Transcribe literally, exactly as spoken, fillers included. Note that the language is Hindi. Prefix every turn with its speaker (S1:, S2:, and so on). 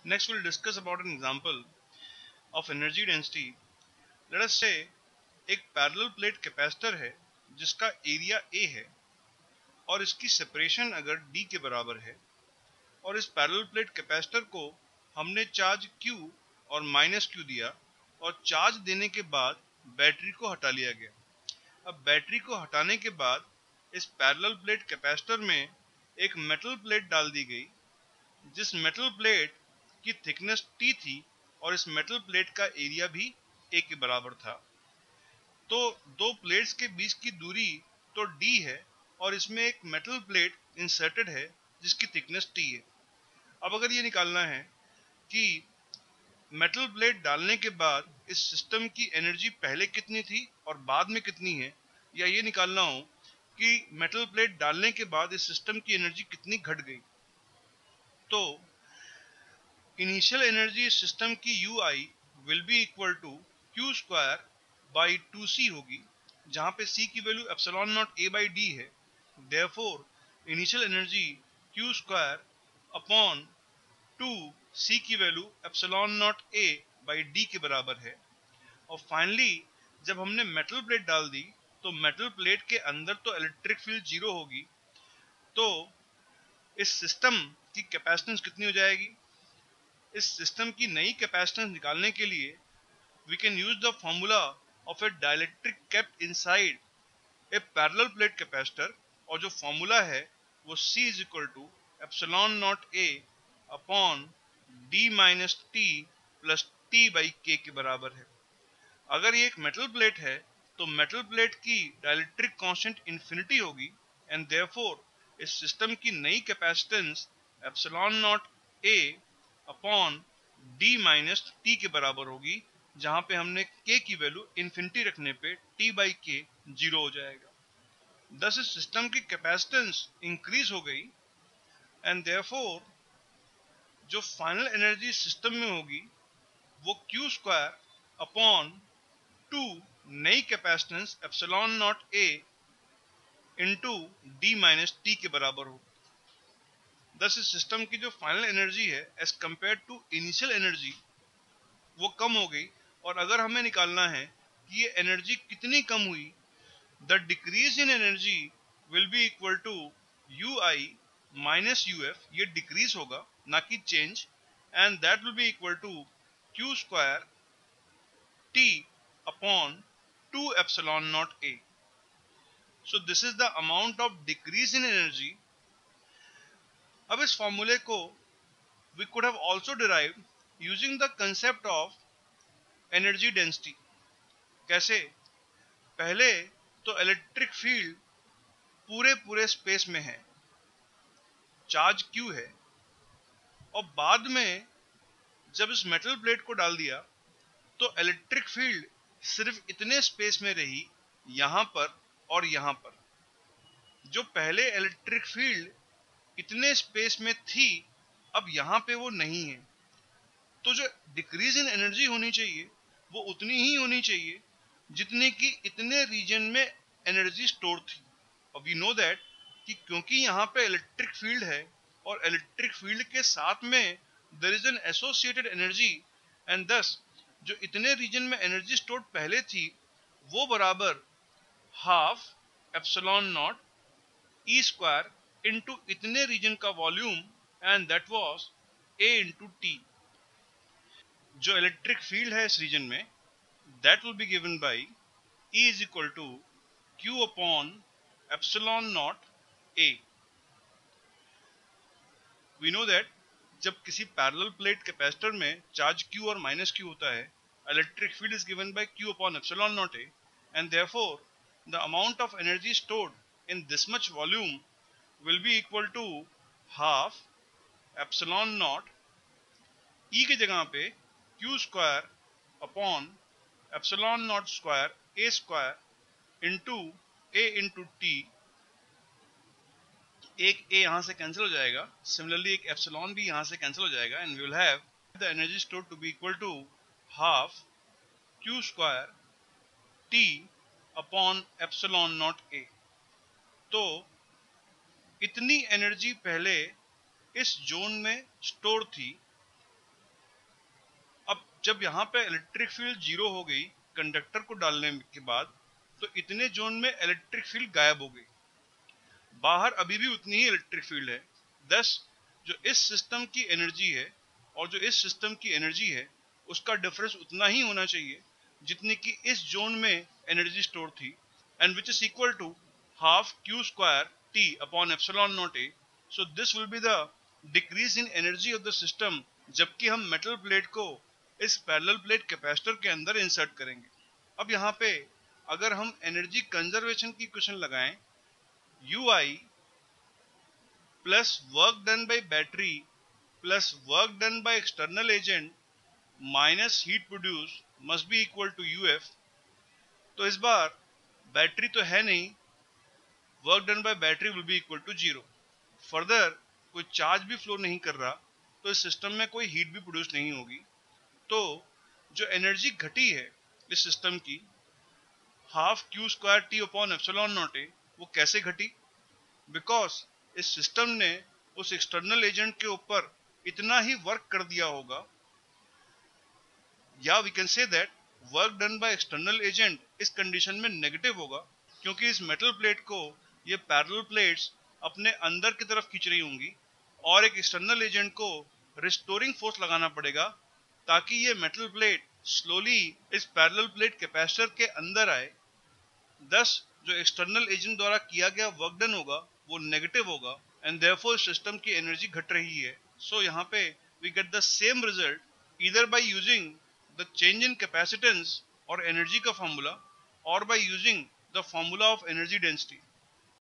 S1: Next, we'll discuss about an example of energy density. Let us say एक पैरेलल प्लेट कैपेसिटर है जिसका एरिया A है और इसकी सेपरेशन अगर D के बराबर है और इस पैरेलल प्लेट कैपेसिटर को हमने चार्ज Q और माइनस Q दिया और चार्ज देने के बाद बैटरी को हटा लिया गया। अब बैटरी को हटाने के बाद इस पैरेलल प्लेट कैपेसिटर में एक मेटल प्लेट डाल दी गई जिस मेटल प्लेट की थिकनेस T थी और इस मेटल प्लेट का एरिया भी A के बराबर था। तो दो प्लेट्स के बीच की दूरी तो D है और इसमें एक मेटल प्लेट इंसर्टेड है जिसकी थिकनेस T है। अब अगर ये निकालना है कि मेटल प्लेट डालने के बाद इस सिस्टम की एनर्जी पहले कितनी थी और बाद में कितनी है, या ये निकालना हो कि मेटल प्लेट डालने के बाद इस सिस्टम की एनर्जी कितनी घट गई, तो इनिशियल एनर्जी सिस्टम की U I will be equal to Q square by two C होगी, जहां पे सी की value epsilon naught A by D है। Therefore initial energy Q square upon two C की value epsilon naught A by D के बराबर है। और फाइनली जब हमने मेटल प्लेट डाल दी तो मेटल प्लेट के अंदर तो इलेक्ट्रिक फील्ड जीरो होगी, तो इस सिस्टम की कैपेसिटेंस कितनी हो जाएगी? इस सिस्टम की नई कैपेसिटेंस निकालने के लिए we can use the formula of a dielectric kept inside a parallel plate capacitor, और जो फॉर्मूला है वो C is equal to epsilon naught A upon D minus T plus T by K के बराबर है। अगर ये एक मेटल प्लेट है तो मेटल प्लेट की डाइलेक्ट्रिक कांस्टेंट इन्फिनिटी होगी एंड देयरफॉर इस सिस्टम की नई capacitance epsilon naught A upon D minus T के बराबर होगी, जहां पे हमने K की वैल्यू इन्फिनिटी रखने पे T बाई K जीरो हो जाएगा। दस इस सिस्टम की कैपेसिटेंस इंक्रीज हो गई एंड देयरफॉर जो फाइनल एनर्जी सिस्टम में होगी वो Q स्क्वायर अपॉन टू नई capacitance epsilon naught A into D minus T के बराबर हो। दस इस सिस्टम की जो फाइनल एनर्जी है as compare to initial energy वो कम हो गई, और अगर हमें निकालना है कि ये एनर्जी कितनी कम हुई, the decrease in energy will be equal to U I minus U F, ये डिक्रीज होगा ना कि change, and that will be equal to Q square T upon two epsilon naught A. So this is the amount of decrease in energy. अब इस फॉर्मूले को we could have also derived using the concept of energy density. कैसे? पहले तो इलेक्ट्रिक फील्ड पूरे पूरे स्पेस में है, चार्ज Q है, और बाद में जब इस मेटल प्लेट को डाल दिया तो इलेक्ट्रिक फील्ड सिर्फ इतने स्पेस में रही, यहां पर और यहां पर। जो पहले इलेक्ट्रिक फील्ड इतने स्पेस में थी अब यहां पे वो नहीं है, तो जो डिक्रीज इन एनर्जी होनी चाहिए वो उतनी ही होनी चाहिए जितने की इतने रीजन में एनर्जी स्टोर थी। और वी नो दैट कि क्योंकि यहाँ पे इलेक्ट्रिक फील्ड है और इलेक्ट्रिक फील्ड के साथ में there is an associated energy, and thus जो इतने रीजन में एनर्जी स्टोर पहले थी वो बराबर half epsilon naught E square into इतने रीजन का volume, and that was A into T. जो इलेक्ट्रिक फील्ड है इस रीजन में that will be given by E is equal to Q upon epsilon naught A. We know that जब किसी पैरेलल प्लेट कैपेसिटर में चार्ज Q और माइनस Q होता है, electric field is given by Q upon epsilon naught A, and therefore the amount of energy stored in this much volume will be equal to half epsilon naught E की जगह पे Q square upon epsilon naught square A square into A into T. एक A यहाँ से कैंसिल हो जाएगा, सिमिलरली एक एप्सिलॉन भी यहाँ से कैंसिल हो जाएगा, and we will have the energy stored to be equal to half Q square T upon epsilon naught A। तो इतनी एनर्जी पहले इस जोन में स्टोर थी जब यहाँ पे इलेक्ट्रिक फील्ड जीरो हो गई कंडक्टर को डालने के बाद, तो इतने जोन में इलेक्ट्रिक फील्ड गायब हो गई, बाहर अभी भी उतनी ही इलेक्ट्रिक फील्ड है। दस जो इस सिस्टम की एनर्जी है और जो इस सिस्टम की एनर्जी है उसका डिफरेंस उतना ही होना चाहिए जितनी कि इस जोन में एनर्जी स्टोर थी, and which is equal to half Q square T upon epsilon naught A. So this will be the decrease in energy of the system जबकि हम मेटल प्लेट को इस पैरेलल प्लेट कैपेसिटर के अंदर इंसर्ट करेंगे। अब यहाँ पे अगर हम एनर्जी कंजर्वेशन की इक्वेशन लगाएं, U I plus work done by battery plus work done by external agent minus heat produce must be equal to U F. तो इस बार बैटरी तो है नहीं, work done by battery will be equal to zero. Further कोई चार्ज भी फ्लो नहीं कर रहा, तो इस सिस्टम में कोई हीट भी प्रोड्यूस नहीं होगी। तो जो एनर्जी घटी है इस सिस्टम की half Q square T upon epsilon naught A, वो कैसे घटी? बिकॉज इस सिस्टम ने उस एक्सटर्नल एजेंट के ऊपर इतना ही वर्क कर दिया होगा, या we can say that work done by external agent इस कंडीशन में नेगेटिव होगा, क्योंकि इस मेटल प्लेट को ये पैरेलल प्लेट्स अपने अंदर की तरफ खींच रही होंगी और एक एक्सटर्नल एजेंट को रिस्टोरिंग फोर्स लगाना पड़ेगा ताकि ये मेटल प्लेट स्लोली इस पैरेलल प्लेट कैपेसिटर के अंदर आए। दस जो एक्सटर्नल एजेंट द्वारा किया गया वर्क डन होगा वो नेगेटिव होगा, एंड देयरफॉर सिस्टम की एनर्जी घट रही है। सो so, यहाँ पे we get the same result either by using the change in capacitance और एनर्जी का फॉर्मूला, और by using the formula of energy density.